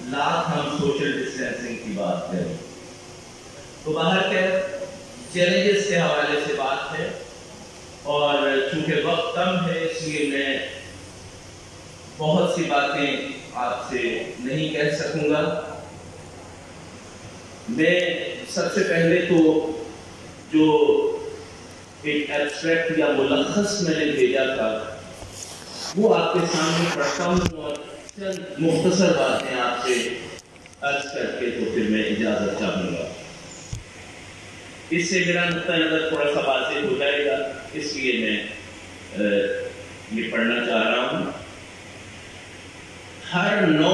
لاکھ ہم social distancing کی بات کریں تو باہر کے چیلنجز کے حوالے سے بات ہے، اور چونکہ وقت کم ہے اس لیے میں بہت سی باتیں آپ سے نہیں کہہ سکوں گا۔ میں سب سے پہلے تو جو ایک ایبسٹریکٹ یا ملخص میں نے بھیجا تھا وہ آپ کے سامنے پڑھتا ہوں اور چند مختصر باتیں آپ سے عرض کر کے تو پھر میں اجازت چاہوں گا۔ اس سے میرا نقطہ نظر تھوڑا سا واضح ہو جائے گا، اس لیے میں یہ پڑھنا چاہ رہا ہوں۔ ہر نو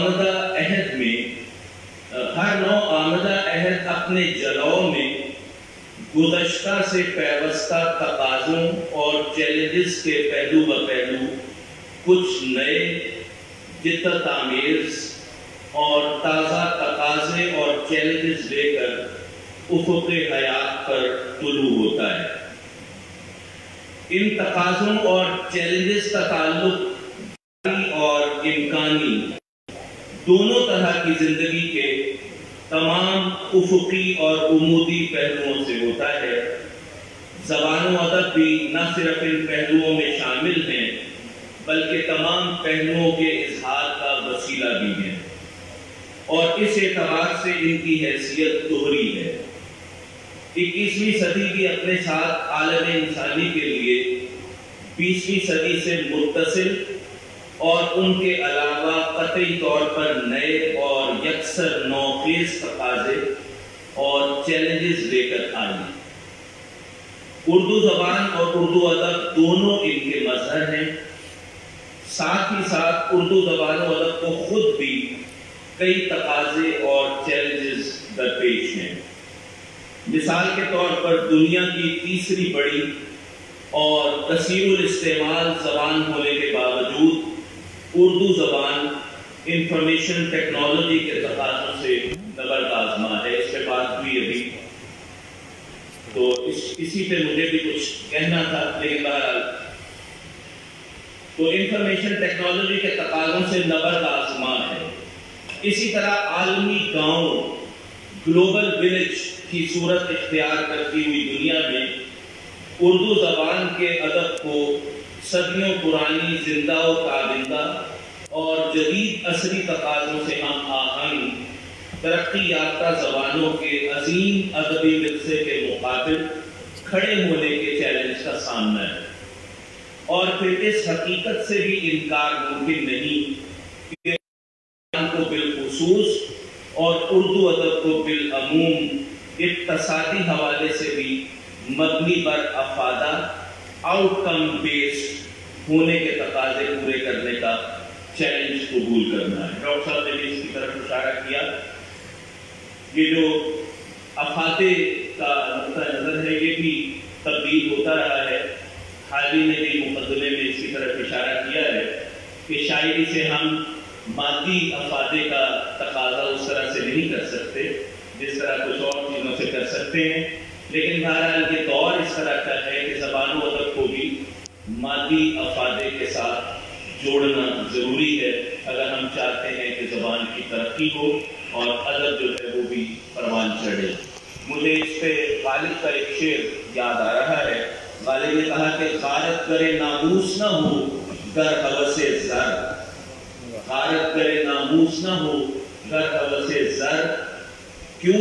آمدہ عہد اپنے جلوں میں گزشتہ سے پیوستہ تقاضوں اور چیلنجز کے پہلو بپہلو کچھ نئے جدت آمیز اور تازہ تقاضے اور چیلنجز لے کر افق حیات پر طلوع ہوتا ہے۔ ان تقاضوں اور چیلنجز کا تعلق اور امکانی دونوں طرح کی زندگی کے تمام افقی اور عمودی پہلوؤں سے ہوتا ہے۔ زبان و ادب بھی نہ صرف ان پہلوؤں میں شامل ہیں بلکہ تمام پہلوؤں کے اظہار کا وسیلہ بھی ہے، اور اس اعتبار سے ان کی حیثیت دوہری ہے۔ 21ویں صدی بھی اپنے ساتھ عالم انسانی کے لیے 20ویں صدی سے متصل اور ان کے علاوہ قطعی طور پر نئے اور یکسر نوخیز تقاضے اور چیلنجز لے کر آئی۔ اردو زبان اور اردو ادب دونوں ان کے مظہر ہیں، ساتھ ہی ساتھ اردو زبان و ادب کو خود بھی کئی تقاضے اور چیلنجز درپیش ہیں۔ مثال کے طور پر دنیا کی تیسری بڑی اور کثیر الاستعمال زبان ہونے کے باوجود اردو زبان انفارمیشن ٹیکنالوجی کے تقاضوں سے نبرد ہے۔ اس پہ بات ہوئی ابھی، تو اسی پہ مجھے بھی کچھ کہنا تھا، لیکن بہرحال تو انفارمیشن ٹیکنالوجی کے تقاضوں سے نبرد آزما ہے۔ اسی طرح عالمی گاؤں، گلوبل ولیج کی صورت اختیار کرتی ہوئی دنیا میں اردو زبان کے ادب کو صدیوں پرانی زندہ و تابندہ اور جدید عصری تقاضوں سے ہم آہنگ ترقی یافتہ زبانوں کے عظیم ادبی ورثے کے مقابل کھڑے ہونے کے چیلنج کا سامنا ہے، اور پھر اس حقیقت سے بھی انکار ممکن نہیں کہ کو بالخصوص اور اردو ادب کو بالعموم اقتصادی حوالے سے بھی مبنی بر افادہ آؤٹ کم بیسڈ ہونے کے تقاضے پورے کرنے کا چیلنج قبول کرنا ہے۔ ڈاکٹر صاحب نے بھی اس کی طرف اشارہ کیا، یہ جو افادے کا نقطہ نظر ہے یہ بھی تبدیل ہوتا رہا ہے۔ حالی نے بھی مقدمے میں اس کی طرف اشارہ کیا ہے کہ شاعری سے ہم مادی افادے کا تقاضا اس طرح سے نہیں کر سکتے جس طرح کچھ اور چیزوں سے کر سکتے ہیں، لیکن بہرحال یہ دور اس طرح کا ہے کہ زبان و ادب کو بھی مادی افادے کے ساتھ جوڑنا ضروری ہے اگر ہم چاہتے ہیں کہ زبان کی ترقی ہو اور ادب جو ہے وہ بھی پروان چڑھے۔ مجھے اس پہ غالب کا ایک شعر یاد آ رہا ہے۔ غالب نے کہا کہ غارت کرے ناموس نہ ہو گر ہوس زر، غارت کرے ناموس نہ ہو گر ہوس زر، کیوں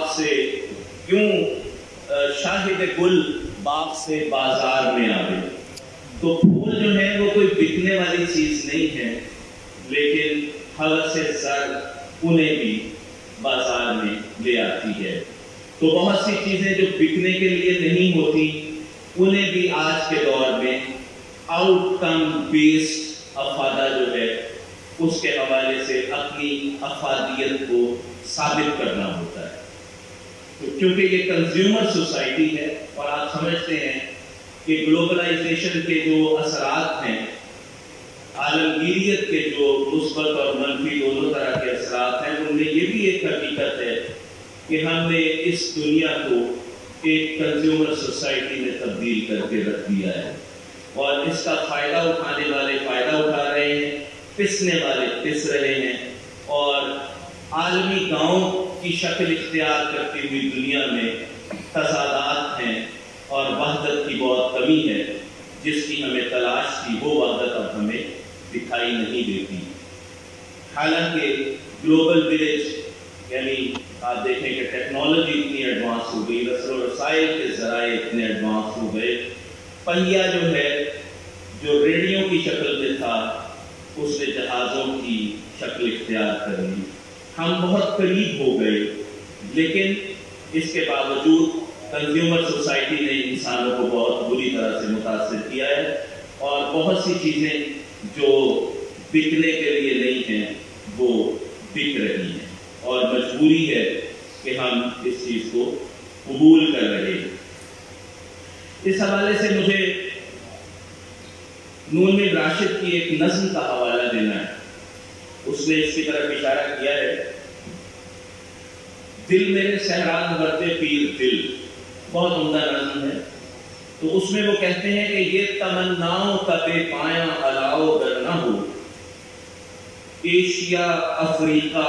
شاہد گل باغ سے بازار میں آوے۔ تو پھول جو ہے وہ کوئی بکنے والی چیز نہیں ہے، لیکن ہوس زر انہیں بھی بازار میں لے آتی ہے۔ تو بہت سی چیزیں جو بکنے کے لیے نہیں ہوتی انہیں بھی آج کے دور میں آؤٹ کم بیسڈ افادہ جو ہے اس کے حوالے سے اپنی افادیت کو ثابت کرنا ہوتا ہے۔ کیونکہ یہ کنزیومر سوسائٹی ہے اور آپ سمجھتے ہیں کہ گلوبلائزیشن کے جو اثرات ہیں، عالمگیریت کے جو مثبت اور منفی دونوں طرح کے اثرات ہیں، ان میں یہ بھی ایک حقیقت ہے کہ ہم نے اس دنیا کو ایک کنزیومر سوسائٹی میں تبدیل کر کے رکھ دیا ہے، اور اس کا فائدہ اٹھانے والے فائدہ اٹھا رہے ہیں، پسنے والے پس رہے ہیں، اور عالمی گاؤں کی شکل اختیار کرتی ہوئی دنیا میں تضادات ہیں اور وحدت کی بہت کمی ہے، جس کی ہمیں تلاش تھی وہ وحدت اب ہمیں دکھائی نہیں دیتی۔ حالانکہ گلوبل ولیج یعنی آپ دیکھیں کہ ٹیکنالوجی اتنی ایڈوانس ہو گئی، رسل و رسائل کے ذرائع اتنے ایڈوانس ہو گئے، پہیہ جو ہے جو ریڈیو کی شکل میں تھا اس نے جہازوں کی شکل اختیار کر لی، ہم بہت قریب ہو گئے، لیکن اس کے باوجود کنزیومر سوسائٹی نے انسانوں کو بہت بری طرح سے متاثر کیا ہے، اور بہت سی چیزیں جو بکنے کے لیے نہیں ہیں وہ بک رہی ہیں، اور مجبوری ہے کہ ہم اس چیز کو قبول کر رہے ہیں۔ اس حوالے سے مجھے نون میر راشد کی ایک نظم کا حوالہ دینا ہے۔ اس نے اس کی طرف اشارہ کیا ہے، دل میرے سہران ورتے پیر دل، بہت عمدہ نظم ہے۔ تو اس میں وہ کہتے ہیں کہ یہ تمناؤں کا بے پایاں علاؤ گر نہ ہو، ایشیا افریقہ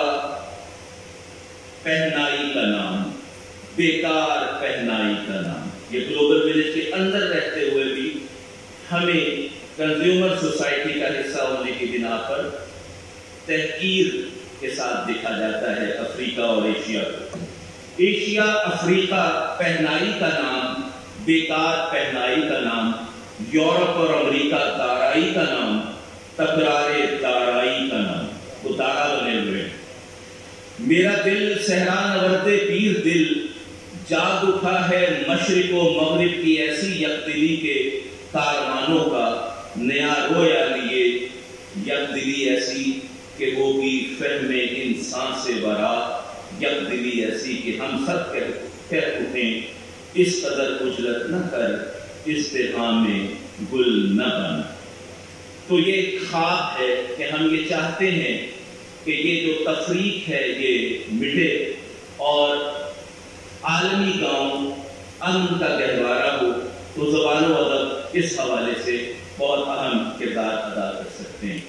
پہنائی کا نام، بیکار پہنائی کا نام۔ یہ گلوبل ولیج کے اندر رہتے ہوئے بھی ہمیں کنزیومر سوسائٹی کا حصہ ہونے کی بنا پر تحقیر کے ساتھ دیکھا جاتا ہے افریقہ اور ایشیا کو۔ ایشیا افریقہ پہنائی کا نام، بیکار پہنائی کا نام، یورپ اور امریکہ دارائی کا نام، تکرارے دارائی کا نام، وہ دارا بنے ہوئے ہیں۔ میرا دل صحرا نورد پیر دل، جاگ اٹھا ہے مشرق و مغرب کی ایسی یکدلی کے کاروانوں کا، نیا رویا لیے یکدلی ایسی کہ ہوگی فہم انسان سے برات، یکدلی ایسی کہ ہم سب کہہ اٹھیں اس قدر اجلت نہ کر، ازدحام میں گل نہ بن۔ تو یہ ایک خواب ہے کہ ہم یہ چاہتے ہیں کہ یہ جو تفریق ہے یہ مٹے اور عالمی گاؤں امن کا گہوارہ ہو۔ تو زبان و ادب اس حوالے سے بہت اہم کردار ادا کر سکتے ہیں۔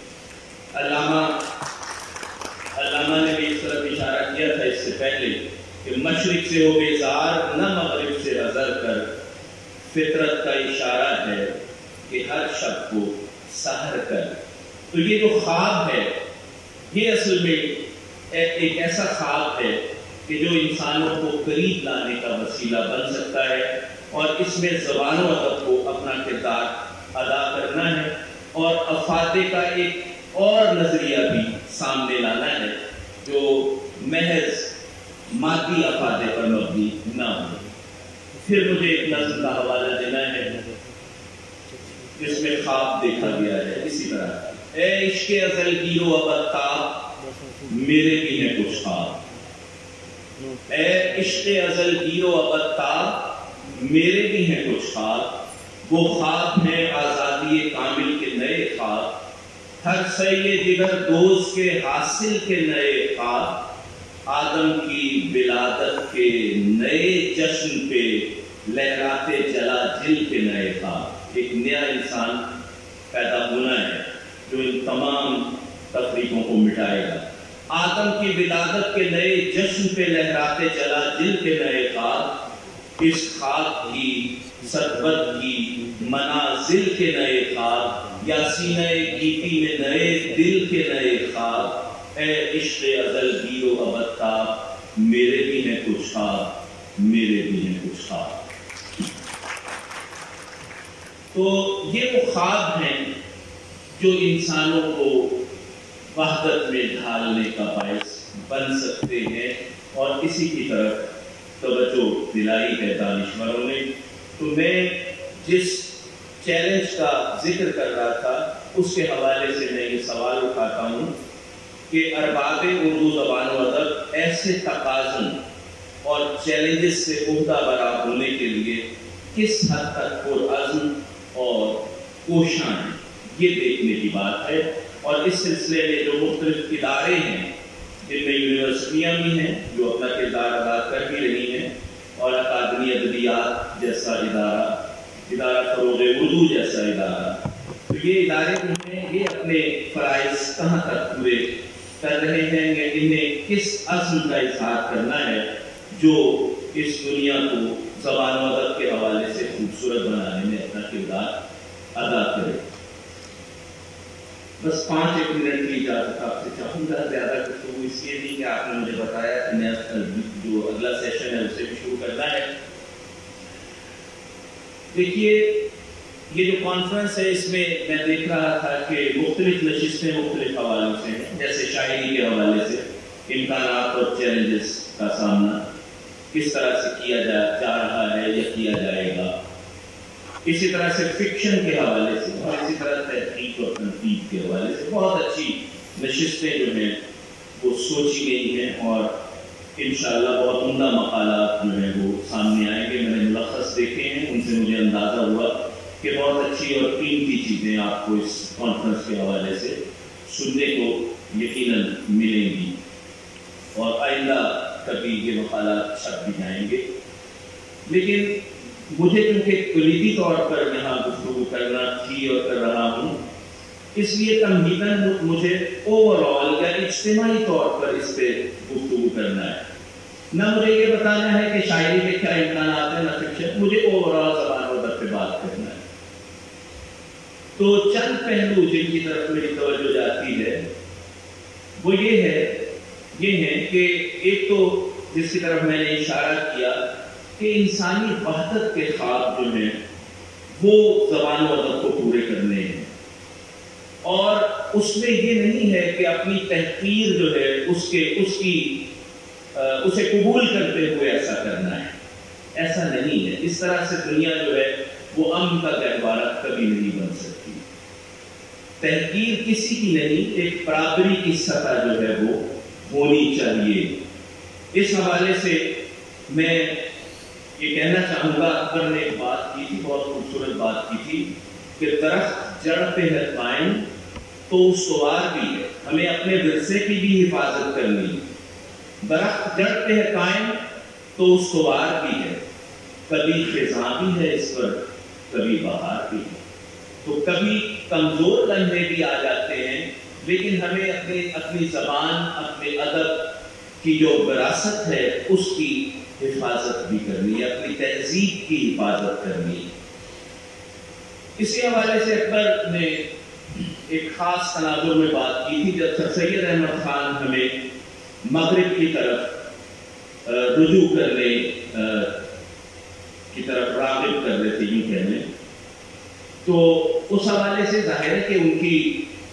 علامہ نے بھی اس طرف اشارہ کیا تھا اس سے پہلے کہ مشرق سے ہو بیزار نہ مغرب سے حذر کر، فطرت کا اشارہ ہے کہ ہر شب کو سحر کر۔ تو یہ جو خواب ہے یہ اصل میں ایک ایسا خواب ہے کہ جو انسانوں کو قریب لانے کا وسیلہ بن سکتا ہے، اور اس میں زبان و ادب کو اپنا کردار ادا کرنا ہے، اور افادے کا ایک اور نظریہ بھی سامنے لانا ہے جو محض مادی افادے پر مبنی نہ ہو۔ پھر مجھے ایک نظم کا حوالہ دینا ہے جس میں خواب دیکھا گیا ہے اسی طرح، اے عشق ازل گیر و ابد تاب، میرے بھی ہیں کچھ خواب۔ اے عشق ازل گیر و ابد تاب، میرے بھی ہیں کچھ خواب، وہ خواب ہیں آزادی کامل کے نئے خواب، ہر سعی جگر دوز کے حاصل کے نئے خواب، آدم کی ولادت کے نئے جشن پہ لہراتے جلا جل کے نئے خواب۔ ایک نیا انسان پیدا ہونا ہے جو ان تمام تفریقوں کو مٹائے گا۔ آدم کی ولادت کے نئے جشن پہ لہراتے جلا جل کے نئے خواب، اس خواب کی سربت کی منازل کے نئے خواب، یا سینہ گیتی میں نئے دل کے نئے خواب، اے عشق ازل گیر و ابد تاب، میرے بھی ہیں کچھ خواب، میرے بھی ہیں کچھ خواب۔ تو یہ وہ خواب ہیں جو انسانوں کو وحدت میں ڈھالنے کا باعث بن سکتے ہیں، اور اسی کی طرف توجہ دلائی ہے دانشوروں نے۔ تو میں جس چیلنج کا ذکر کر رہا تھا اس کے حوالے سے میں یہ سوال اٹھاتا ہوں کہ ارباب اردو زبان و ادب ایسے تقاضوں اور چیلنجز سے عہدہ برآ ہونے کے لیے کس حد تک پرعزم اور کوشاں ہیں، یہ دیکھنے کی بات ہے۔ اور اس سلسلے میں جو مختلف ادارے ہیں جن میں یونیورسٹیاں بھی ہیں جو اپنا کردار ادا کر بھی رہی ہیں، اور اکادمی ادبیات جیسا ادارہ فروغ اردو جیسا ادارہ، تو یہ ادارے جو ہیں یہ اپنے فرائض کہاں تک پورے کر رہے ہیں یا انہیں کس عزم کا اظہار کرنا ہے جو اس دنیا کو زبان و ادب کے حوالے سے خوبصورت بنانے میں اپنا کردار ادا کرے۔ بس 5 منٹ کی اجازت آپ سے چاہوں گا، زیادہ گفتگو اس لیے نہیں کہ آپ نے مجھے بتایا کہ میں جو اگلا سیشن ہے اسے بھی شروع کرنا ہے۔ دیکھیے یہ جو کانفرنس ہے اس میں میں دیکھ رہا تھا کہ مختلف نشستیں مختلف حوالوں سے ہیں، جیسے شاعری کے حوالے سے امکانات اور چیلنجز کا سامنا کس طرح سے کیا جا رہا ہے یا کیا جائے گا، اسی طرح سے فکشن کے حوالے سے اور اسی طرح تحقیق اور تنقید کے حوالے سے بہت اچھی نشستیں جو ہیں وہ سوچی گئی ہیں اور انشاءاللہ بہت عمدہ مقالات جو ہیں وہ سامنے آئیں گے۔ میں نے ملخص دیکھے ہیں، ان سے مجھے اندازہ ہوا کہ بہت اچھی اور قیمتی چیزیں آپ کو اس کانفرنس کے حوالے سے سننے کو یقیناً ملیں گی اور آئندہ کبھی یہ مقالات چھپ بھی جائیں گے۔ لیکن مجھے چونکہ کلیدی طور پر یہاں گفتگو کرنا تھی اور کر رہا ہوں، اس لیے تمہیداً مجھے اوور آل یا اجتماعی طور پر اس پہ گفتگو کرنا ہے۔ نہ مجھے یہ بتانا ہے کہ شاعری کے کیا امکانات ہیں، نہ فکشن، مجھے اوور آل زبان و ادب پہ بات کرنا ہے۔ تو چند پہلو جن کی طرف میری توجہ جاتی ہے وہ یہ ہے کہ ایک تو جس کی طرف میں نے اشارہ کیا کہ انسانی وحدت کے خواب جو ہیں وہ زبان و ادب کو پورے کرنے ہیں، اور اس میں یہ نہیں ہے کہ اپنی تحقیر جو ہے اسے قبول کرتے ہوئے ایسا کرنا ہے، ایسا نہیں ہے۔ اس طرح سے دنیا جو ہے وہ امن کا گہوارہ کبھی نہیں بن سکتی۔ تحقیر کسی کی نہیں، ایک برابری کی سطح جو ہے وہ ہونی چاہیے۔ اس حوالے سے میں یہ کہنا چاہوں گا، اکبر نے ایک بات کی تھی، بہت خوبصورت بات کی تھی کہ درخت جڑ پہ ہے قائم تو استوار بھی ہے، ہمیں اپنے ورثے کی بھی حفاظت کرنی ہے۔ درخت جڑ پہ ہے قائم تو استوار بھی ہے، کبھی خزاں بھی ہے اس پر، کبھی بہار بھی ہے۔ تو کبھی کمزور لمحے بھی آ جاتے ہیں، لیکن ہمیں اپنی زبان، اپنے ادب کی جو وراثت ہے اس کی حفاظت بھی کرنی ہے، اپنی تہذیب کی حفاظت کرنی ہے۔ اسی حوالے سے اکبر نے ایک خاص تناظر میں بات کی تھی جب سر سید احمد خان ہمیں مغرب کی طرف رجوع کرنے کی طرف راغب کر رہے تھے، یوں کہنے، تو اس حوالے سے ظاہر ہے کہ ان کی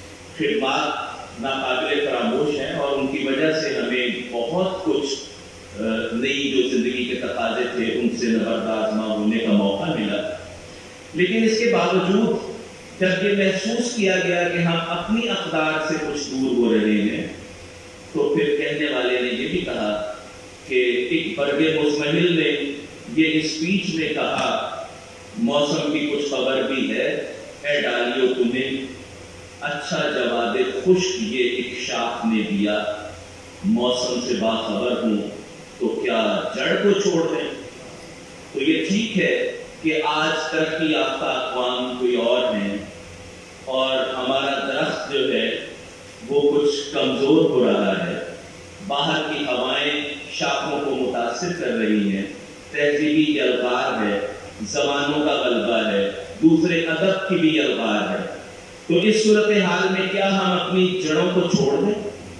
خدمات ناقابل فراموش ہیں اور ان کی وجہ سے ہمیں بہت کچھ نئی جو زندگی کے تقاضے تھے ان سے نبرد آزما ہونے کا موقع ملا۔ لیکن اس کے باوجود جب یہ محسوس کیا گیا کہ ہم اپنی اقدار سے کچھ دور ہو رہے ہیں، تو پھر کہنے والے نے یہ بھی کہا کہ ایک برگ مزمحل نے یہ اسپیچ میں کہا، موسم کی کچھ خبر بھی ہے، اے ڈالیو تمہیں اچھا جواد خشک یہ ایک شاخ نے دیا، موسم سے باخبر ہوں تو کیا جڑ کو چھوڑ دیں۔ تو یہ ٹھیک ہے کہ آج ترقی یافتہ اقوام کوئی اور ہیں اور ہمارا درخت جو ہے وہ کچھ کمزور ہو رہا ہے، باہر کی ہوائیں شاخوں کو متاثر کر رہی ہیں، تہذیبی الغار ہے، زبانوں کا غلبہ ہے، دوسرے ادب کی بھی الغار ہے۔ تو اس صورتحال میں کیا ہم اپنی جڑوں کو چھوڑ دیں؟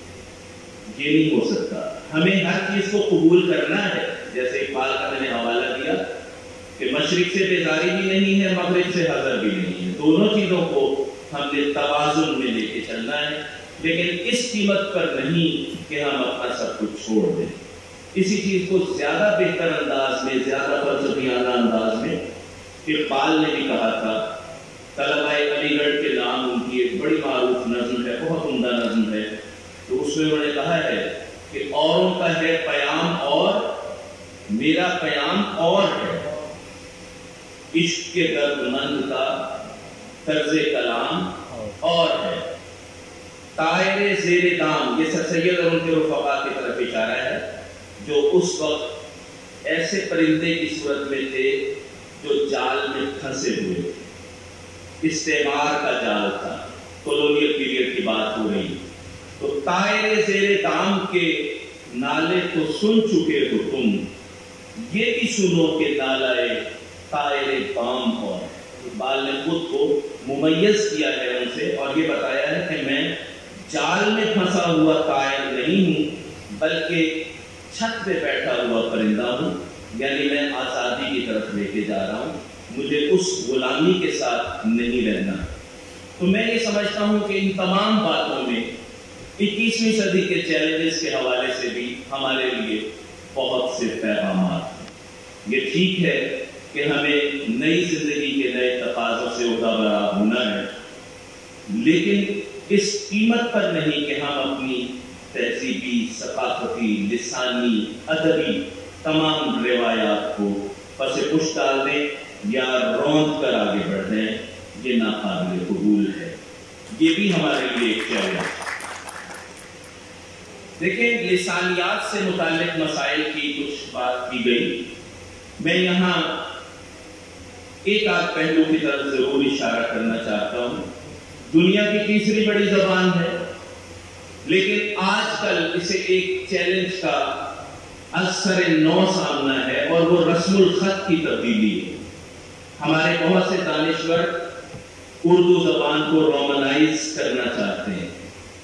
یہ نہیں ہو سکتا۔ ہمیں ہر چیز کو قبول کرنا ہے، جیسے اقبال کا میں نے حوالہ دیا کہ مشرق سے بیزاری بھی نہیں ہے، مغرب سے حذر بھی نہیں ہے، دونوں چیزوں کو ہم نے توازن میں لے کے چلنا ہے، لیکن اس قیمت پر نہیں کہ ہم اپنا سب کچھ چھوڑ دیں۔ اسی چیز کو زیادہ بہتر انداز میں، زیادہ فلسفیانہ انداز میں اقبال نے بھی کہا تھا۔ طلبہ علی گڑھ کے نام ان کی ایک بڑی معروف نظم ہے، بہت عمدہ نظم ہے، تو اس میں انہوں نے کہا ہے کہ اوروں کا ہے پیام اور میرا پیام اور ہے، عشق کے درد مند کا طرز کلام اور ہے، طائر زیر دام، یہ سر سید اور ان کے رفقا کی طرف اشارہ ہے جو اس وقت ایسے پرندے کی صورت میں تھے جو جال میں پھنسے ہوئے تھے، استعمار کا جال تھا، کولونیل پیریڈ کی بات ہو رہی، تو طائر زیر دام کے نالے تو سن چکے ہو تم، یہ بھی سنو کہ نالے طائر بام اور۔ اقبال نے خود کو ممیز کیا ہے ان سے اور یہ بتایا ہے کہ میں جال میں پھنسا ہوا طائر نہیں ہوں بلکہ چھت پہ بیٹھا ہوا پرندہ ہوں، یعنی میں آزادی کی طرف لے کے جا رہا ہوں، مجھے اس غلامی کے ساتھ نہیں رہنا۔ تو میں یہ سمجھتا ہوں کہ ان تمام باتوں میں 21ویں صدی کے چیلنجز کے حوالے سے بھی ہمارے لیے بہت سے پیغامات ہیں۔ یہ ٹھیک ہے کہ ہمیں نئی زندگی کے نئے تقاضوں سے اٹھا ہونا ہے، لیکن اس قیمت پر نہیں کہ ہم اپنی تہذیبی، ثقافتی، لسانی، ادبی تمام روایات کو پس پش ڈال دیں یا روند کر آگے بڑھ دیں، یہ ناقابل قبول ہے۔ یہ بھی ہمارے لیے ایک چیلنج ہے۔ دیکھیں، لسانیات سے متعلق مسائل کی کچھ بات کی گئی، میں یہاں ایک آدھ پہلو کی طرف ضرور اشارہ کرنا چاہتا ہوں۔ دنیا کی تیسری بڑی زبان ہے، لیکن آج کل اسے ایک چیلنج کا اثر نو سامنا ہے اور وہ رسم الخط کی تبدیلی ہے۔ ہمارے بہت سے دانشور اردو زبان کو رومنائز کرنا چاہتے ہیں۔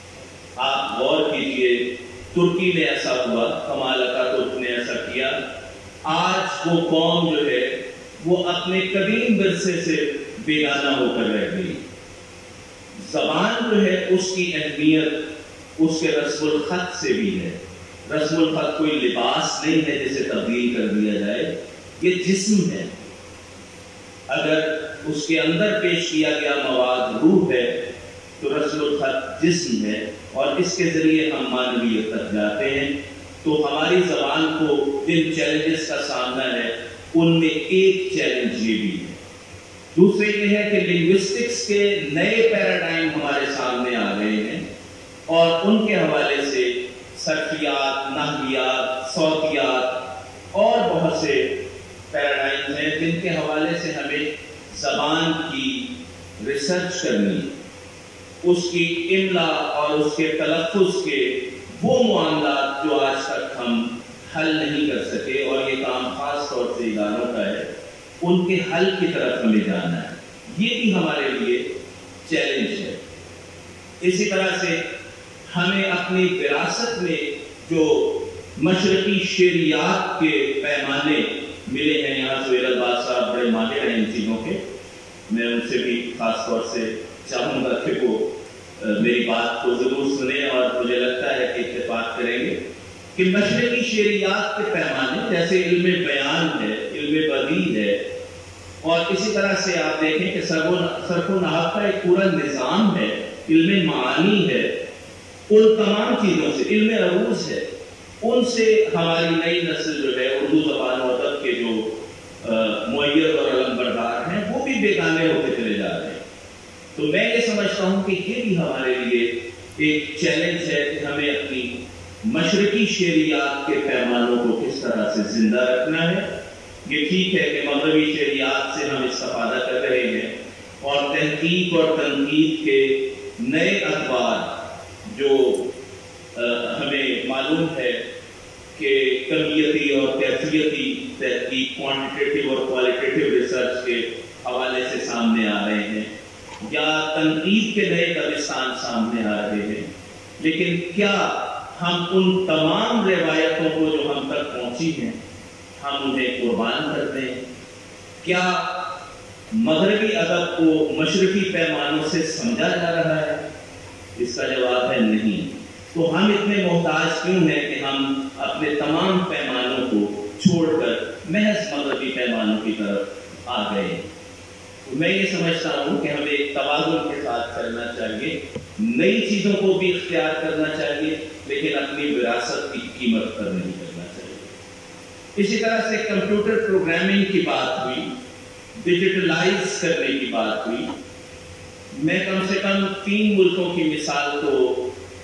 آپ غور کیجئے، ترکی میں ایسا ہوا، کمال اتاتürk نے ایسا کیا۔ آج وہ قوم جو ہے وہ اپنے قدیم ورثے سے بیگانہ ہو کر رہ گئی۔ زبان جو ہے اس کی اہمیت اس کے رسم الخط سے بھی ہے۔ رسم الخط کوئی لباس نہیں ہے جسے تبدیل کر دیا جائے، یہ جسم ہے۔ اگر اس کے اندر پیش کیا گیا مواد روح ہے تو رسم الخط جسم ہے، اور اس کے ذریعے ہم معنویت تک جاتے ہیں۔ تو ہماری زبان کو جن چیلنجز کا سامنا ہے ان میں ایک چیلنج یہ بھی ہے۔ دوسرے یہ ہے کہ لنگوسٹکس کے نئے پیراڈائم ہمارے سامنے آ گئے ہیں، اور ان کے حوالے سے صرفیات، نحویات، صوتیات اور بہت سے پیراڈائمز ہیں جن کے حوالے سے ہمیں زبان کی ریسرچ کرنی، اس کی املا اور اس کے تلفظ کے وہ معاملات جو آج تک ہم حل نہیں کر سکے، اور یہ کام خاص طور سے اداروں کا ہے، ان کے حل کی طرف ہمیں جانا ہے۔ یہ بھی ہمارے لیے چیلنج ہے۔ اسی طرح سے ہمیں اپنی وراثت میں جو مشرقی شعریات کے پیمانے ملے ہیں، یہاں سہیل الباز صاحب بڑے ماہر ہیں ان چیزوں کے، میں ان سے بھی خاص طور سے چاہوں گا کہ وہ میری بات کو ضرور سنیں، اور مجھے لگتا ہے کہ اتفاق کریں گے کہ مشرقی شعریات کے پیمانے جیسے علم بیان ہے، علم بدیع ہے، اور اسی طرح سے آپ دیکھیں کہ صرف و نحو کا ایک پورا نظام ہے، علم معانی ہے، ان تمام چیزوں سے، علم عروض ہے، ان سے ہماری نئی نسل جو ہے اردو زبان و ادب کے جو معیر اور علمبردار ہیں وہ بھی بیگانے ہوتے چلے جا رہے ہیں۔ تو میں یہ سمجھتا ہوں کہ یہ بھی ہمارے لیے ایک چیلنج ہے کہ ہمیں اپنی مشرقی شعریات کے پیمانوں کو کس طرح سے زندہ رکھنا ہے۔ یہ ٹھیک ہے کہ مغربی شعریات سے ہم استفادہ کر رہے ہیں، اور تحقیق اور تنقید کے نئے ادوار جو ہمیں معلوم ہے کہ کمیتی اور کیفیتی تحقیق، کوانٹیٹیو اور کوالٹیٹیو ریسرچ کے حوالے سے سامنے آ رہے ہیں، یا تنقید کے نئے دبستان سامنے آ رہے ہیں، لیکن کیا ہم ان تمام روایتوں کو جو ہم تک پہنچی ہیں ہم انہیں قربان کرتے ہیں؟ کیا مغربی ادب کو مشرقی پیمانوں سے سمجھا جا رہا ہے؟ اس کا جواب ہے نہیں۔ تو ہم اتنے محتاج کیوں ہیں کہ ہم اپنے تمام پیمانوں کو چھوڑ کر محض مغربی پیمانوں کی طرف آ گئے؟ میں یہ سمجھتا ہوں کہ ہمیں ایک توازن کے ساتھ چلنا چاہیے، نئی چیزوں کو بھی اختیار کرنا چاہیے، لیکن اپنی وراثت کی قیمت پر نہیں کرنا چاہیے۔ اسی طرح سے کمپیوٹر پروگرامنگ کی بات ہوئی، ڈیجیٹلائز کرنے کی بات ہوئی۔ میں کم سے کم 3 ملکوں کی مثال کو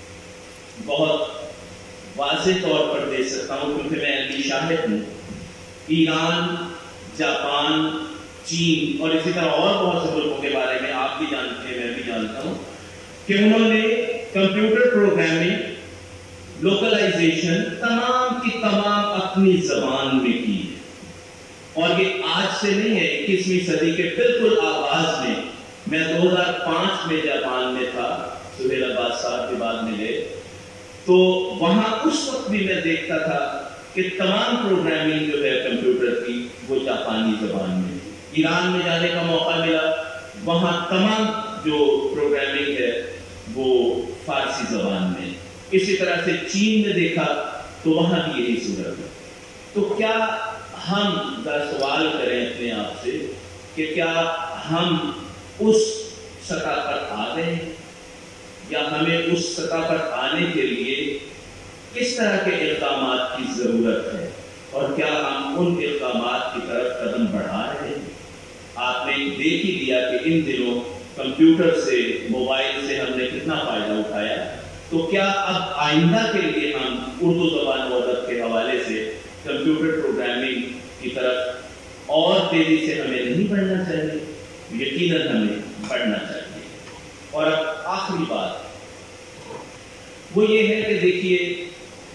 بہت واضح طور پر دے سکتا ہوں کیونکہ میں عینی شاہد ہوں۔ ایران، جاپان، چین اور اسی طرح اور بہت سے ملکوں کے بارے میں آپ بھی جانتے ہیں، میں بھی جانتا ہوں کہ انہوں نے कंप्यूटर प्रोग्रामिंग, लोकलाइजेशन तमाम की तमाम अपनी जबान में की है। और ये आज से नहीं है, 21वीं सदी के बिल्कुल आगाज में। मैं 2005 में जापान में था, सुहेल अब्बास साहब के बाद मिले, तो वहां उस वक्त भी मैं देखता था कि तमाम प्रोग्रामिंग जो है कंप्यूटर की वो जापानी जबान में। ईरान में जाने का मौका मिला, वहां तमाम जो प्रोग्रामिंग है वो फारसी जबान में। इसी तरह से चीन में देखा तो वहां भी यही सूरत है। तो क्या हम सवाल करें अपने आप से कि क्या हम उस सतह पर आ गए हैं, या हमें उस सतह पर आने के लिए किस तरह के इक़दामात की ज़रूरत है, और क्या हम उन इक़दामात की तरफ कदम बढ़ा रहे हैं। आपने देख ही लिया कि इन दिनों कंप्यूटर से, मोबाइल से हमने कितना फ़ायदा उठाया। तो क्या अब आइंदा के लिए हम उर्दू ज़बान व अदब के हवाले से कंप्यूटर प्रोग्रामिंग की तरफ और तेज़ी से हमें नहीं बढ़ना चाहिए? यकीनन हमें बढ़ना चाहिए। और अब आखिरी बात वो ये है कि देखिए,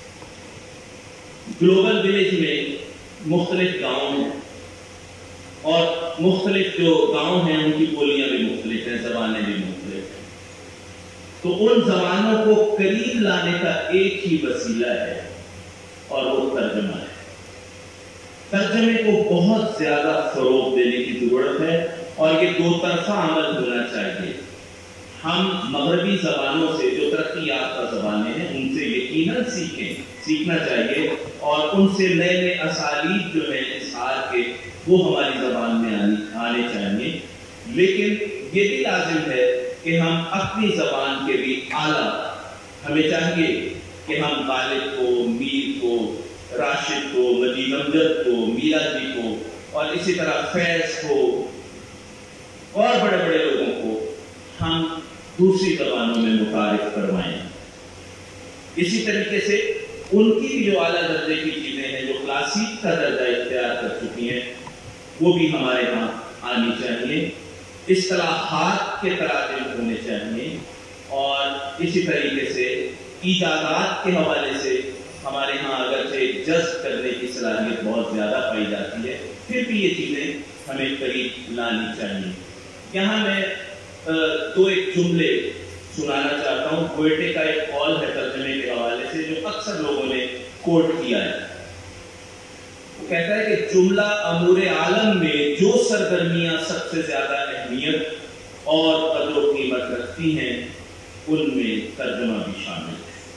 ग्लोबल विलेज में मुख्तलिफ गांव हैं, और मुख्तलिफ जो गांव हैं उनकी बोलियां भी मुख्तलिफ हैं, ज़बानें भी मुख्तलिफ हैं। तो उन ज़बानों को करीब लाने का एक ही वसीला है, और वो तर्जमा है। तर्जमे को बहुत ज़्यादा फ़रोग़ देने की ज़रूरत है, और ये दो तरफ़ा अमल होना चाहिए। हम मगरबी ज़बानों से, जो तरक्की याफ्ता ज़बानें हैं, उनसे यकीनन सीखना चाहिए, और उनसे नए नए असालीब जो हैं इज़हार के, वो हमारी ज़बान में आने चाहिए। लेकिन ये भी लाजिम है कि हम अपनी ज़बान के भी आला, हमें चाहिए कि हम गालिब को, मीर को, राशिद को, मजीद अमजद को, मीरा जी को, और इसी तरह फैज़ को, और बड़े बड़े लोगों को हम दूसरी ज़बानों में मुतारिफ करवाएं। इसी तरीके से उनकी भी जो आला दर्जे की चीज़ें हैं, जो क्लासिक का दर्जा इख्तियार कर चुकी हैं, वो भी हमारे यहाँ आनी चाहिए। इस्तिलाहात के तराजुम होने चाहिए, और इसी तरीके से ईजादात के हवाले से हमारे यहाँ अगरचे जज्ब करने की सलाहियत बहुत ज़्यादा पाई जाती है, फिर भी ये चीज़ें हमें करीब लानी चाहिए। यहाँ मैं दो एक जुमले सुनाना चाहता हूँ। गोएटे का एक कॉल है तर्जमे के हवाले से, जो अक्सर लोगों ने कोट किया है। वो कहता है कि जुमला अमूर आलम में जो सरगर्मियाँ सबसे ज़्यादा अहमियत और कदर व कीमत रखती हैं, उनमें तर्जमा भी शामिल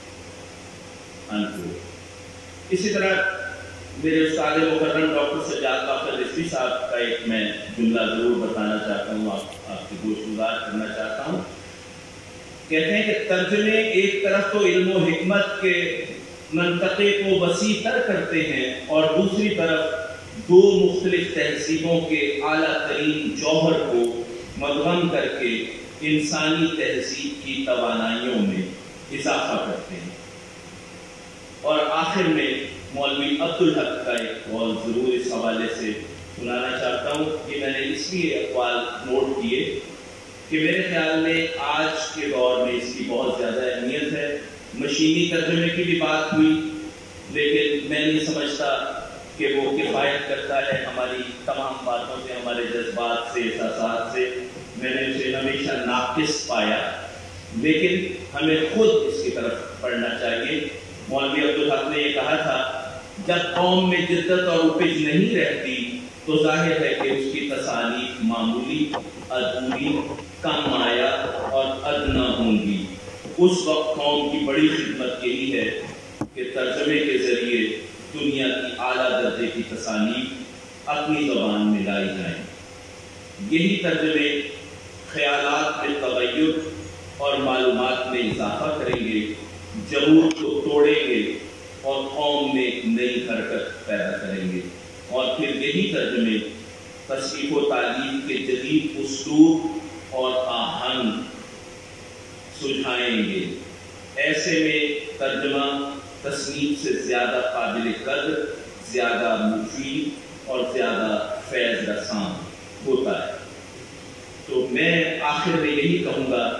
है। इसी तरह मेरे उस्ताद मुकर्रम डॉक्टर सज्जाद काफिर रिजवी साहब का एक मैं जुमला जरूर बताना चाहता हूँ, आपकी गोशगुजार करना चाहता हूँ। कहते हैं कि तर्जमे एक तरफ तो इल्म व हिकमत के मंतक़े को वसी तर करते हैं, और दूसरी तरफ दो मुख्तलिफ तहसीबों के आला तरीन जौहर को मदगम करके इंसानी तहसीब की तवानाइयों में इजाफा करते हैं। और आखिर में मौलवी अब्दुल हक का एक कॉल ज़रूर इस हवाले से सुनाना चाहता हूँ। ये मैंने इसलिए अक़वाल नोट किए कि मेरे ख्याल में आज के दौर में इसकी बहुत ज़्यादा अहमियत है। मशीनी तर्जुमे की भी बात हुई, लेकिन मैं नहीं समझता कि वो किफ़ायत करता है हमारी तमाम बातों से, हमारे जज्बात से, एहसासात से। मैंने उसे हमेशा नाक़िस पाया, लेकिन हमें खुद इसकी तरफ पढ़ना चाहिए। मौलवी अब्दुल हक ने यह कहा था, जब कौम में जिद्दत और उपज नहीं रहती तो जाहिर है कि उसकी तसानीफ मामूली, अधूरी, कम आया और अदना होंगी। उस वक्त कौम की बड़ी खिदमत यही है कि तर्जमे के जरिए दुनिया की आला दर्जे की तसानीफ अपनी ज़बान में लाई जाएं। यही तर्जमे ख्यालात में तगय्युर और मालूमात में इजाफा करेंगे, जमूर को तोड़ेंगे और कौम में एक नई हरकत पैदा करेंगे। और फिर यही तर्जमे तस्नीफ़ व तालीम के जदीद उस्लूब और आहंग सुझाएंगे। ऐसे में तर्जमा तस्नीफ से ज़्यादा काबिल कद्र, ज़्यादा मुफीद और ज़्यादा फैज़ रसां होता है। तो मैं आखिर में यही कहूँगा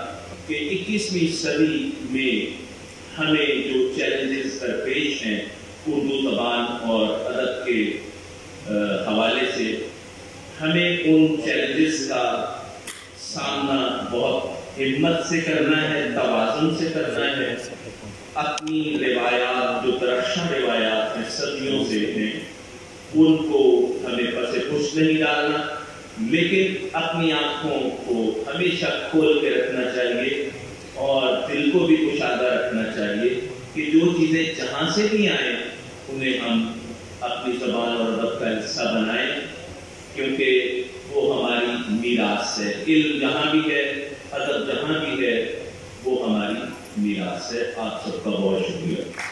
کہ 21ویں صدی میں ہمیں جو چیلنجز درپیش ہیں اردو زبان اور ادب کے حوالے سے، ہمیں ان چیلنجز کا سامنا بہت ہمت سے کرنا ہے، توازن سے کرنا ہے۔ اپنی روایات جو درخشاں روایات ہیں، صدیوں سے ہیں، ان کو ہمیں پس پش نہیں ڈالنا، لیکن اپنی آنکھوں کو ہمیشہ کھول کے رکھنا چاہیے اور دل کو بھی کشادہ رکھنا چاہیے کہ جو چیزیں جہاں سے بھی آئیں انہیں ہم اپنی زبان اور ادب کا حصہ بنائیں، کیونکہ وہ ہماری میراث ہے۔ علم جہاں بھی ہے، ادب جہاں بھی ہے، وہ ہماری میراث ہے۔ آپ سب کا بہت شکریہ۔